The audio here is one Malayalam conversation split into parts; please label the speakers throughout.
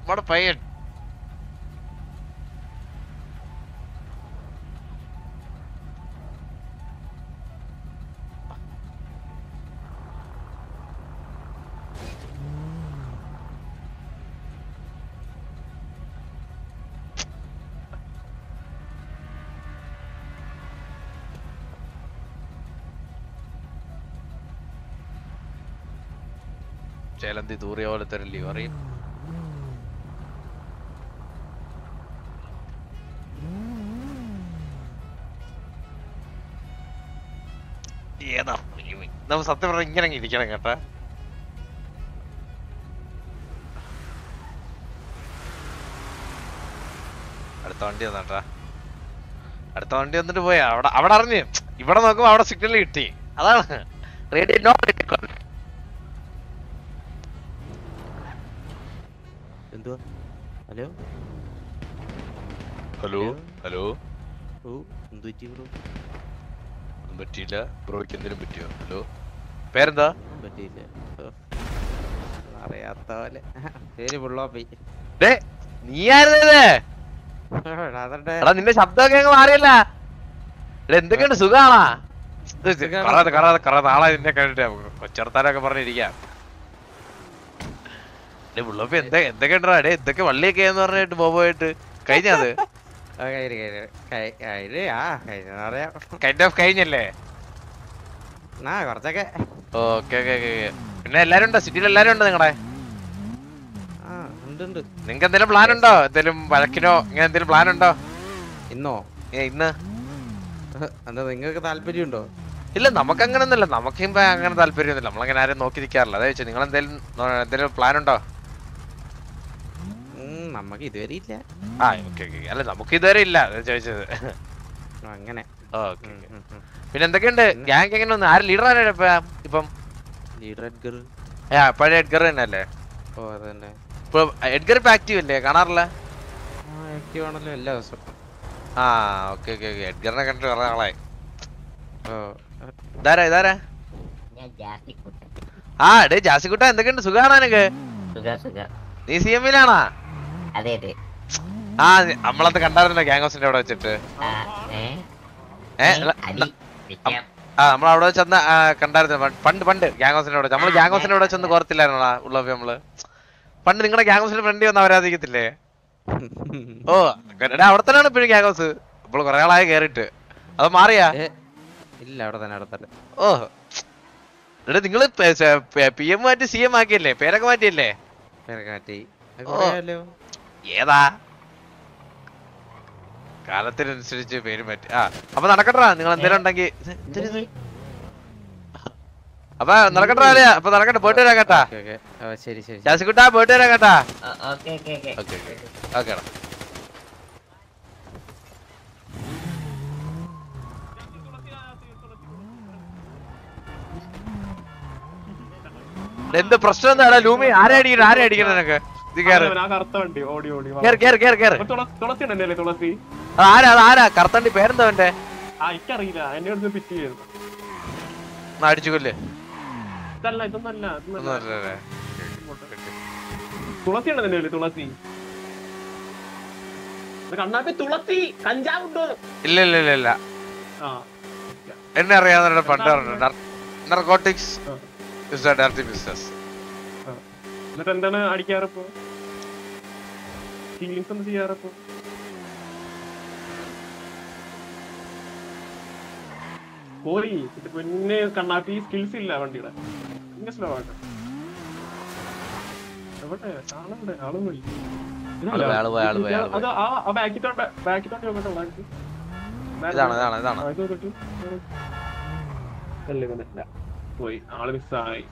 Speaker 1: നമ്മുടെ പയ്യൻ ചേലന്തി തൂറിയ പോലത്തെ ഒരു ലിവറിയും ഏതാ നമുക്ക് സത്യം പറഞ്ഞ ഇങ്ങനെ ഇരിക്കണം കേട്ടാ. അടുത്ത വണ്ടി വന്നാട്ടാ, അടുത്ത വണ്ടി വന്നിട്ട് പോയാ അവിടെ അറിഞ്ഞ് ഇവിടെ നോക്കുമ്പോ അവിടെ സിഗ്നൽ കിട്ടി. അതാണ് റേഡിയോ നോ റേഡിയോ.
Speaker 2: എന്തുവാ? Hello
Speaker 1: hello hello.
Speaker 2: ഓ എന്ത് പറ്റി ബ്രോ?
Speaker 1: ഒന്നും പറ്റിയില്ല. ബ്രോയ്ക്ക് എന്തിനും പറ്റിയോ? ഹലോ പേരെന്താ?
Speaker 2: പറ്റിയില്ല, അറിയാത്ത പോലെ. പേര് പുള്ളോപ്പി.
Speaker 1: നീ ആയിരുന്നേ? എടാ നിന്റെ ശബ്ദമൊക്കെ അങ്ങ് മാറിയല്ല. എന്തൊക്കെയുണ്ട്, സുഖാണാ? നാളെ നിന്നെ കണ്ടിട്ട് കൊച്ചർത്താനൊക്കെ പറഞ്ഞിരിക്കാം. പുള്ളപ്പി എന്തൊക്കെയുണ്ടാ? എന്തൊക്കെ വള്ളിയൊക്കെ എന്ന് പറഞ്ഞിട്ട് ബോബോയിട്ട് കഴിഞ്ഞത് കഴിഞ്ഞല്ലേ?
Speaker 2: കുറച്ചൊക്കെ.
Speaker 1: Okay okay. പിന്നെ എല്ലാരും ഉണ്ടോ സിറ്റിയിൽ? എല്ലാരും ഉണ്ടോ നിങ്ങളെ? നിങ്ങക്ക് എന്തെങ്കിലും പ്ലാൻ ഉണ്ടോ? എന്തെങ്കിലും വഴക്കിനോ ഇങ്ങനെ എന്തെങ്കിലും പ്ലാൻ ഉണ്ടോ?
Speaker 2: ഇന്നോ?
Speaker 1: ഇന്ന്
Speaker 2: എന്താ നിങ്ങൾക്ക് താല്പര്യമുണ്ടോ?
Speaker 1: ഇല്ല, നമുക്ക് അങ്ങനെ ഒന്നുമില്ല. നമുക്ക് അങ്ങനെ താല്പര്യമൊന്നുമില്ല. നമ്മളങ്ങനെ ആരും നോക്കി നിൽക്കാറില്ല. അതാ ചോദിച്ചത്, നിങ്ങൾ എന്തെങ്കിലും പ്ലാൻ ഉണ്ടോ?
Speaker 2: നമുക്ക് ഇതുവരെ ഇല്ല.
Speaker 1: അല്ല നമുക്ക് ഇതുവരെ ഇല്ല, ചോദിച്ചത്.
Speaker 2: അങ്ങനെ.
Speaker 1: പിന്നെ എന്തൊക്കെയുണ്ട്? ഗ്യാങ് എങ്ങനെ ഒന്ന്? ആര് ലീഡർ ആണ് ഇപ്പം?
Speaker 2: Leader Edgar.
Speaker 1: പഴയ എഡ്ഗർ തന്നെ അല്ലേ?
Speaker 2: ഓ അതന്നെ.
Speaker 1: ഇപ്പൊ എഡ്ഗർ ഇപ്പൊ ആക്റ്റീവ് അല്ലേ? കാണാറില്ല?
Speaker 2: ആക്റ്റീവ് ആണല്ലോ എല്ലാ ദിവസവും.
Speaker 1: Okay okay. എഡ്ഗറിനെ കണ്ടിട്ട് കുറെ ആളായി. ഇതാരാ ഇതാരാ? ഡേ ജാസിക്കുട്ട, എന്തൊക്കെയുണ്ട്? സുഖാണോ നിനക്ക്? നീ സി എമ്മിലാണാ? നമ്മളത് കണ്ടായിരുന്നല്ലോ ഗ്യാങ് ഹൗസിന്റെ അവിടെ വെച്ചിട്ട്. നമ്മളവിടെ വെച്ചെന്ന് കണ്ടായിരുന്നു പണ്ട് ഗ്യാങ് ഹൗസിന്റെ അവിടെ. നമ്മള് ഗ്യാങ് ഹൗസിന്റെ അവിടെ ചെന്ന് കോർത്തില്ലായിരുന്നോടാ ഉള്ളപ്പോ നമ്മള്? പണ്ട് നിങ്ങളുടെ ഗ്യാങ് ഹൗസിന്റെ ഫ്രണ്ട് വന്ന് അവരാധിക്കത്തില്ലേ? ഓ അവിടെ തന്നെയാണ് ഇപ്പോഴും ഗ്യാങ് ഹൗസ്. ഇപ്പോൾ കുറെ ആളായി കേറിട്ട്. അത് മാറിയാ?
Speaker 2: ഇല്ല, അവിടെ തന്നെ.
Speaker 1: ഓ നിങ്ങള് PM മാറ്റി CM ആക്കിയല്ലേ? പേരൊക്കെ മാറ്റിയല്ലേ? ഏതാ കാലത്തിനനുസരിച്ച് പേര് മാറ്റി. അപ്പൊ നടക്കട്ടാ, നിങ്ങൾ എന്തെങ്കിലും ഉണ്ടെങ്കിൽ. അപ്പൊ നടക്കട്ടാ അല്ലേ? അപ്പൊ നടക്കട്ടെ, പോയിട്ട് വരാം കേട്ടാ. ജാസിക്കുട്ടാ, പോയിട്ട് വരാം കേട്ടാ. ഓക്കേടാ. എന്ത് പ്രശ്നം എന്താ ലൂമി? ആരെ അടിക്കണം നിനക്ക്? ആരാ കറുത്തണ്ടി? പേരെന്താ അവന്റെ? അടിച്ചു കൊല്ലേ? ഇല്ല എന്നെ അറിയാവുന്ന പണ്ട് narcotics is a dirty business.
Speaker 3: എന്നിട്ട് എന്താണ് അടിക്കാറപ്പോ? ഫീലിംഗ്സ് ഒന്നും ചെയ്യാറപ്പോ? പോയി പിന്നെ കണ്ണാപ്പി സ്കിൽസ് ഇല്ല വണ്ടിയുടെ. ഭയങ്കര സ്ലോ ആണ്. എവിടെ ആളുണ്ട്? ആളും പോയി. അത് ആ ബാക്കിത്തോണ്ട് നോക്കട്ടെ. പോയി ആള് മിസ്സായി.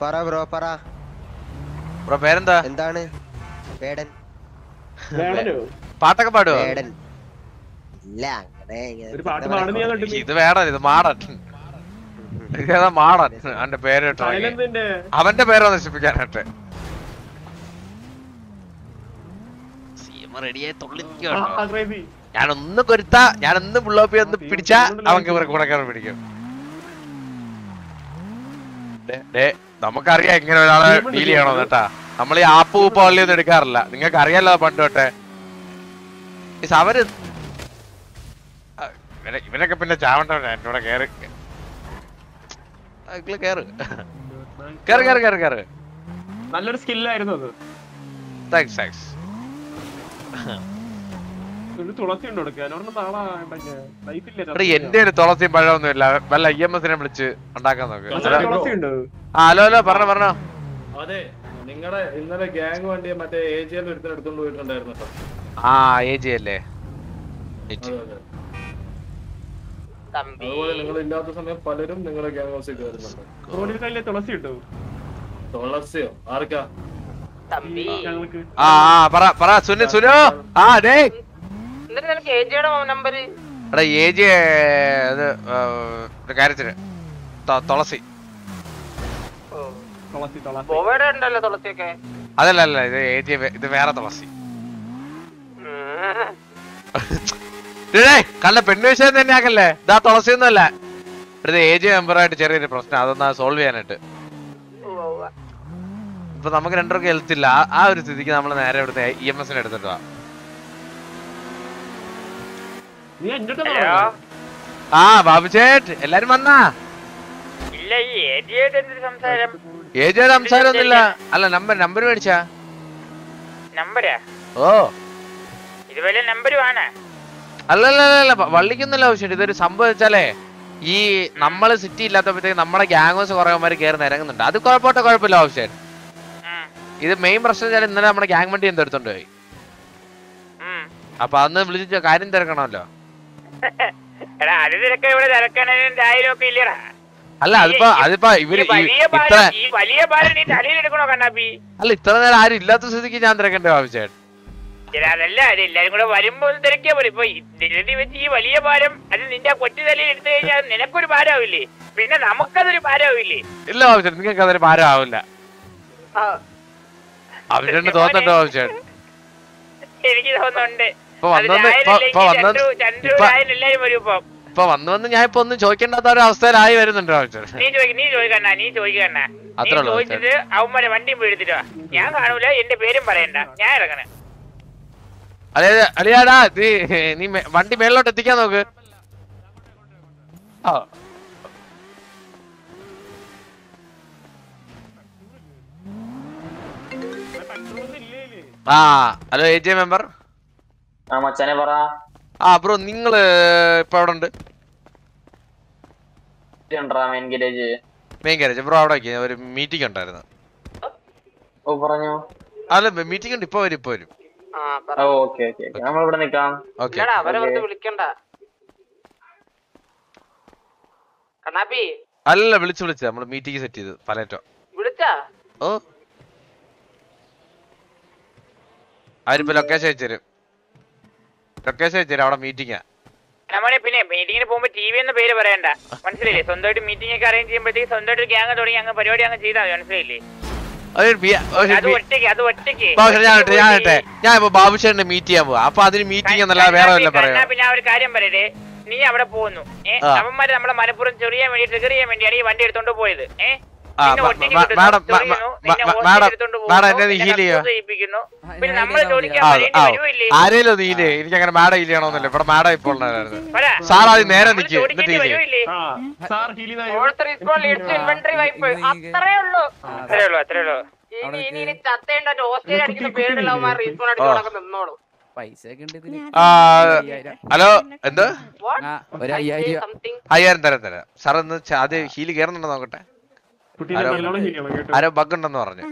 Speaker 1: ബ്രോ പേരെന്താ?
Speaker 4: എന്താണ്? വേടൻ.
Speaker 1: പാട്ടൊക്കെ പാടുവോ?
Speaker 4: ഇല്ല, അങ്ങനെ
Speaker 3: ഒരു പാട്ട് പാടുന്ന ഞാൻ കണ്ടില്ല.
Speaker 1: ഇത് വേടൻ, ഇത് മാടൻ. ഇതേതാ മാടൻ? അവന്റെ പേര് കേട്ടോ, അവന്റെ പേരോ നശിപ്പിക്കാനായിട്ട്. ഞാനൊന്ന് കൊരുത്താ, ഞാനൊന്ന് പുള്ളോപ്പി ഒന്ന് പിടിച്ചാ അവൻക്ക് ഇവർക്ക് കൂടെ കയറി പിടിക്കും. നമുക്കറിയാം ഇങ്ങനെ ഒരാളെ ഡീൽ ചെയ്യണോ കേട്ടാ. നമ്മൾ ഈ ആപ്പ് ഉപ്പ് പള്ളിയൊന്നും എടുക്കാറില്ല, നിങ്ങൾക്ക് അറിയാലോ പണ്ട് തൊട്ടേ. അവര് ഇവനൊക്കെ പിന്നെ ചാവണ്ടവനാ എന്നോട് കേറ് കേറ് കേറ് കേറ് കേറ് കേറ്.
Speaker 3: നല്ലൊരു സ്കില്ലായിരുന്നു അത്.
Speaker 1: Thanks thanks.
Speaker 3: ഒരു തുളസി ഉണ്ട് കൊടുക്കാൻ
Speaker 1: എന്റെ ഒരു തുളസിയും പഴമൊന്നും ഇല്ല. വല്ല EMS-നെ വിളിച്ച് ഉണ്ടാക്കാൻ നോക്ക്.
Speaker 3: തുളസി ഉണ്ട്.
Speaker 1: ഹലോ ഹലോ പറഞ്ഞോ.
Speaker 5: അതെ, നിങ്ങളുടെ ഇന്നലെ ഗ്യാങ് വണ്ടി മറ്റേ AGL ഒരുത്തിന് എടുത്തോണ്ട് പോയിട്ടുണ്ടായിരുന്നു.
Speaker 1: ആ AG അല്ലേ?
Speaker 5: അതുപോലെ നിങ്ങൾ ഇല്ലാത്ത സമയം പലരും നിങ്ങളുടെ ഗ്യാങ് ഹൗസിൽ കയറുന്നുണ്ട്.
Speaker 3: കയ്യിലെ തുളസി ഉണ്ടോ?
Speaker 5: തുളസിയോ? ആർക്കാ?
Speaker 3: ഞങ്ങൾക്ക്
Speaker 1: പറ സുനോ. ആ അതെ എടാ AG ഇത് ഒരു കാര്യത്തിന് തുളസി. അതല്ല ഇത് AG, ഇത് വേറെ തുളസി. കണ്ട പെണ്ണ് വിഷയം തന്നെ ആക്കല്ലേ. ഇതാ തുളസി ഒന്നും അല്ല. ഇത് AG മെമ്പറായിട്ട് ചെറിയൊരു പ്രശ്നം, അതൊന്ന് സോൾവ് ചെയ്യാനായിട്ട്. ഇപ്പൊ നമുക്ക് രണ്ടുപേർക്ക് ഹെൽത്ത് ഇല്ല. ആ ഒരു സ്ഥിതിക്ക് നമ്മൾ നേരെ ഇവിടുത്തെ EMS-നെ എടുത്തിട്ടാ. ആ ബാബുചേട്ട് എല്ലാരും വന്നാ? ഏജിയുടെ സംസാരം ഒന്നുമില്ല. അല്ല നമ്പർ മേടിച്ചാ? ഓ അല്ലല്ല വള്ളിക്കൊന്നുമില്ല ആവശ്യം. ഇതൊരു സംഭവം വെച്ചാലേ, ഈ നമ്മള് സിറ്റി ഇല്ലാത്തപ്പോഴത്തേക്ക് നമ്മുടെ ഗ്യാങ്സ് കുറേമാര് കയറി ഇറങ്ങുന്നുണ്ട്. അത് കുഴപ്പമില്ല ആവശ്യം. ഇത് മെയിൻ പ്രശ്നം വെച്ചാൽ ഇന്നലെ നമ്മുടെ ഗ്യാങ് വണ്ടി എന്തോ എടുത്തോണ്ട് പോയി. അപ്പൊ അന്ന് വിളിച്ച കാര്യം തിരക്കണമല്ലോ. അല്ല അതിപ്പോ ഇവര് അല്ല ഇത്ര നേരം ആരും ഇല്ലാത്ത സ്ഥിതിക്ക് ഞാൻ തിരക്കണ്ടേ ആവശ്യം?
Speaker 6: അതല്ല, അത് എല്ലാരും കൂടെ വരുമ്പോ തിരക്കിയാ പോലെ. ഇപ്പൊ വെച്ച് ഈ വലിയ ഭാരം അത് നിന്റെ കൊച്ചു തലയിൽ എടുത്തു കഴിഞ്ഞാൽ നിനക്കൊരു ഭാരമാവില്ലേ, പിന്നെ നമുക്കതൊരു ഭാരമാവില്ലേ?
Speaker 1: ഇല്ല ആവശ്യം, നിങ്ങൾക്ക് അതൊരു ഭാരം ആവില്ല. അവരുടെ തോന്നുന്നുണ്ടോ ആവശ്യം?
Speaker 6: എനിക്ക് തോന്നുന്നുണ്ട്.
Speaker 1: ഇപ്പൊ വന്ന് ഞാൻ ഇപ്പൊ ഒന്നും ചോദിക്കേണ്ടാത്ത ഒരു അവസ്ഥയിലായി വരുന്നുണ്ടോ ആവശ്യം?
Speaker 6: നീ ചോദിക്കണ്ട. ചോദിച്ചിട്ട് അവന്മാരെ വണ്ടിയും വീഴ്ത്തിട്ട് ഞാൻ കാണൂല, എന്റെ പേരും പറയണ്ട, ഞാൻ ഇറങ്ങണേ.
Speaker 1: അലിയാടാ നീ വണ്ടി മേളിലോട്ട് എത്തിക്കാൻ നോക്ക്. Hello AG member. ബ്രോ നിങ്ങള് ഇപ്പൊ എവിടെ ഉണ്ട്? Main garage. ബ്രോ അവിടെ ഒരു മീറ്റിംഗ് ഉണ്ടായിരുന്നു. അല്ല മീറ്റിംഗ് ഉണ്ട്, ഇപ്പൊ വരും. അല്ല വിളിച്ചു നമ്മള് മീറ്റിംഗ് സെറ്റ് ചെയ്ത് പലേറ്റോ. ഓ അവരിപ്പോ ലൊക്കേഷൻ അയച്ചുതരും. അവിടെ മീറ്റിംഗാ.
Speaker 6: പിന്നെ മീറ്റിങ്ങിന് പോകുമ്പോ TV എന്ന പേര് പറയണ്ട, മനസ്സിലായില്ലേ? സ്വന്തമായിട്ട് മീറ്റിംഗ് ഒക്കെ അറേഞ്ച് ചെയ്യുമ്പോഴത്തേക്ക് സ്വന്തമായിട്ട് ഒരു ഗ്യാങ് തുടങ്ങി അങ്ങ് പരിപാടി അങ്ങ് ചെയ്താൽ മതി, മനസ്സിലായില്ലേ?
Speaker 1: ഞാൻ ഇപ്പൊ ബാബുശേഖരനെ മീറ്റ് ചെയ്യാൻ പോവാ. അപ്പൊ അതിന് മീറ്റിംഗ് എന്നല്ല വേറെ വല്ല പറയാം.
Speaker 6: പിന്നെ ആ ഒരു കാര്യം പറയട്ടെ, നീ അവിടെ പോകുന്നു, അവന്മാര് നമ്മളെ മനഃപൂർവ്വം ചെറിയാൻ വേണ്ടി ട്രിഗർ ചെയ്യാൻ വേണ്ടിയാണ് ഈ വണ്ടി എടുത്തോണ്ട് പോയത്.
Speaker 1: ആരേലും നീലേ എനിക്ക് അങ്ങനെ മാഡം ഹീൽ ചെയ്യണമെന്നില്ല. ഇവിടെ മാഡം ഇപ്പോൾ സാർ അത് നേരെ നിൽക്കും. ഹലോ എന്ത് 5000 തരാം സാർ. ഒന്ന് ആദ്യം ഹീല് കയറുന്നുണ്ടോ നോക്കട്ടെ. ആരോ ബഗ് ഉണ്ടെന്ന് പറഞ്ഞു.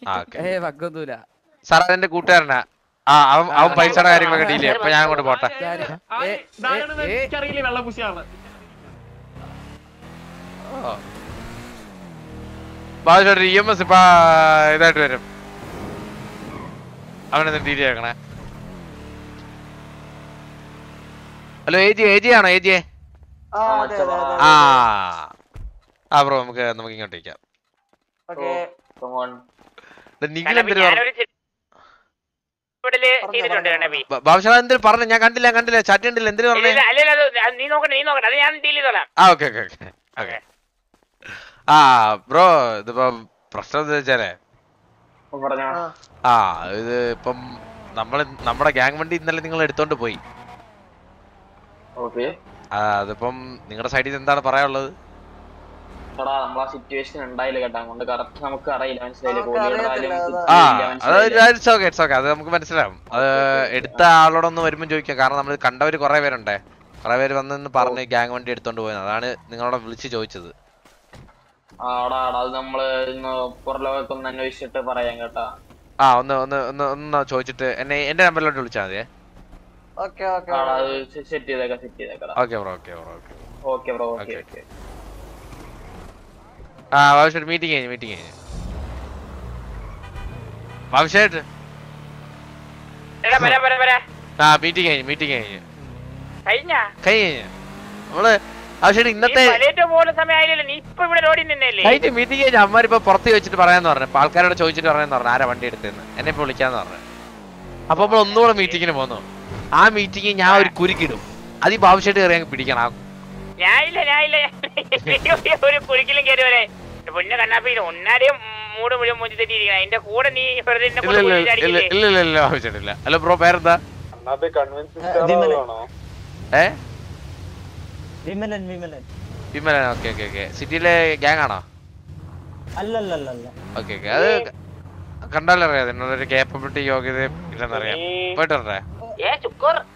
Speaker 1: സാർ അതെന്റെ കൂട്ടുകാരനാ. അവൻ പൈസയുടെ കാര്യങ്ങളൊക്കെ ഡീൽ ചെയ്യാം. അപ്പൊ ഞാൻ അങ്ങോട്ട് പോട്ടെ. ബാബുചേട്ടൻ EMS ഇപ്പൊ ഇതായിട്ട് വരും. അവനെന്താ ഡീൽ ചെയ്യണേ? ഹലോ AG ആണോ? AG ബ്രോ നമുക്ക് ഇങ്ങോട്ടേക്കാം. ബാബുശാല എന്തിനു പറഞ്ഞു? ഞാൻ കണ്ടില്ല ചാറ്റ് കണ്ടില്ല. എന്തിനു പറഞ്ഞു? ബ്രോ ഇതിപ്പോ പ്രശ്നം എന്താ വെച്ചാലേ,
Speaker 5: പറഞ്ഞോ.
Speaker 1: ആ ഇത് ഇപ്പം നമ്മുടെ ഗ്യാങ് വണ്ടി ഇന്നലെ നിങ്ങൾ എടുത്തോണ്ട് പോയി.
Speaker 5: ഓക്കെ.
Speaker 1: അതിപ്പം നിങ്ങളുടെ സൈഡിൽ നിന്ന് എന്താണ് പറയാനുള്ളത്?
Speaker 5: എടാ നമ്മളാ സിറ്റുവേഷൻ ഉണ്ടായില്ല കേട്ടോ, അതുകൊണ്ട് കറക്റ്റ് നമുക്ക് അറിയില്ല, മനസ്സിലായില്ലേ?
Speaker 1: അത് നമുക്ക് മനസ്സിലാവും. അത് എടുത്ത ആളോടൊന്ന് വരുമ്പോൾ ചോദിക്കാം, കാരണം നമ്മൾ കണ്ടവര് കുറെ പേരുണ്ടേ, കുറെ പേര് വന്നെന്ന് പറഞ്ഞ് ഗ്യാങ് വണ്ടി എടുത്തോണ്ട് പോയത്. അതാണ് നിങ്ങളോട് വിളിച്ച് ചോദിച്ചത്.
Speaker 5: അത് നമ്മള് പുറലോകത്ത് ഒന്ന് അന്വേഷിച്ചിട്ട് പറയാം കേട്ടാ.
Speaker 1: ഒന്ന് ചോദിച്ചിട്ട് എന്റെ നമ്പറിലോട്ട് വിളിച്ചാൽ മതിയേ.
Speaker 5: സെറ്റ് ചെയ്തേക്കാം.
Speaker 1: Okay bro.
Speaker 5: Okay bro.
Speaker 1: ഭവിഷ്യത് മീറ്റിംഗ് കഴിഞ്ഞു ഭവിഷ്യത് മീറ്റിംഗ് കഴിഞ്ഞു നമ്മള് ഭവിഷ്യത് ഇന്നത്തെ മീറ്റിംഗ് കഴിഞ്ഞ അമ്മമാരിപ്പോ പുറത്ത് ചോദിച്ചിട്ട് പറയാന്ന് പറഞ്ഞു, ആൾക്കാരോട് ചോദിച്ചിട്ട് പറയാന്ന് പറഞ്ഞു ആരാ വണ്ടി എടുത്തെന്ന്. എന്നെ ഇപ്പൊ വിളിക്കാന്ന് പറഞ്ഞു. അപ്പൊ നമ്മൾ ഒന്നുകൂടെ മീറ്റിങ്ങിന് പോന്നു. ആ മീറ്റിംഗ് ഞാൻ ഒരു കുരുക്കിടും, അത് ഈ ഭവിഷ്യത് കയറി അങ്ങ് പിടിക്കണം.
Speaker 6: ഒരു കുരുക്കിലും കയറി വരെ പൊന്നെ കണ്ണാപ്പി ഒന്നാരെയും മൂട് മുഴുവൻ മുഞ്ചി തെറ്റിയിരിക്കണം. അതിന്റെ കൂടെ നീ
Speaker 1: ഇല്ല ഭവിഷ്യത്തില്ല. ഹലോ ബ്രോ, പേരെന്താ? വിമലൻ. ഓക്കെ. സിറ്റിയിലെ ഗ്യാങ് ആണോ? ഓക്കെ. അത് കണ്ടാലറിയാം, നിന്നൊരു കേപ്പബിലിറ്റി യോഗ്യത ഇല്ലെന്നറിയാം. പോയിട്ട് വരട്ടെ.